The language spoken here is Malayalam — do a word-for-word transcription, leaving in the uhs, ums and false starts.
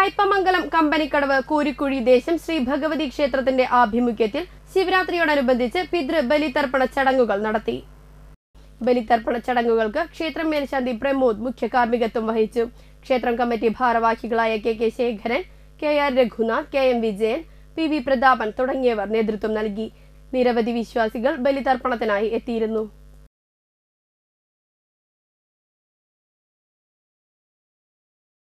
കയ്പമംഗലം കമ്പനിക്കടവ് കൂരിക്കുഴി ദേശം ശ്രീ ഭഗവതി ക്ഷേത്രത്തിന്റെ ആഭിമുഖ്യത്തിൽ ശിവരാത്രിയോടനുബന്ധിച്ച് പിതൃ ബലിതർപ്പണ ചടങ്ങുകൾ നടത്തി. ബലിതർപ്പണ ചടങ്ങുകൾക്ക് ക്ഷേത്രം മേൽശാന്തി പ്രമോദ് മുഖ്യ കാർമ്മികത്വം വഹിച്ചു. ക്ഷേത്രം കമ്മിറ്റി ഭാരവാഹികളായ K K Sekharan, K R Raghunath, K M Vijayan, P V Prathapan തുടങ്ങിയവർ നേതൃത്വം നൽകി. നിരവധി വിശ്വാസികൾ ബലിതർപ്പണത്തിനായി എത്തിയിരുന്നു.